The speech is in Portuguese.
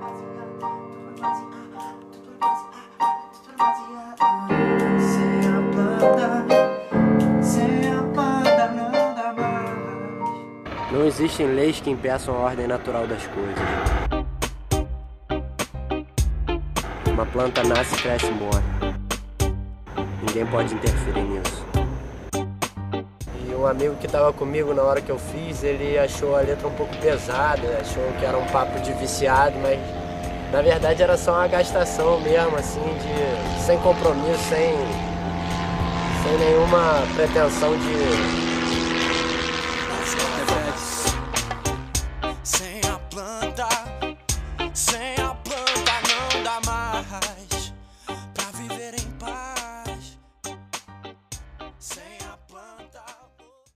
Não existem leis que impeçam a ordem natural das coisas. Uma planta nasce, cresce e morre. Ninguém pode interferir nisso. E um amigo que estava comigo na hora que eu fiz, ele achou a letra um pouco pesada, achou que era um papo de viciado, mas na verdade era só uma gastação mesmo, assim, sem compromisso, sem nenhuma pretensão de